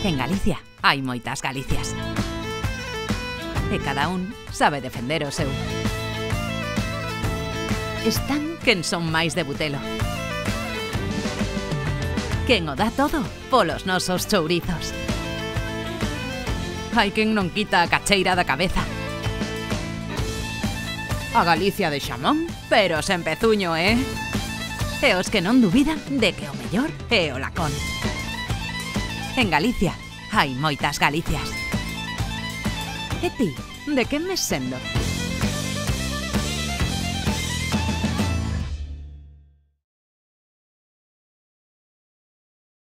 En Galicia hai moitas Galicias. E cada un sabe defender o seu. Están quen son máis de Butelo. Quen o dá todo polos nosos chourizos. Hai quen non quita a cacheira da cabeza. A Galicia de xamón, pero sen pezuño, E os que non dubidan de que o mellor é o lacón. En Galicia hai moitas Galicias. E ti, de que mes sendo?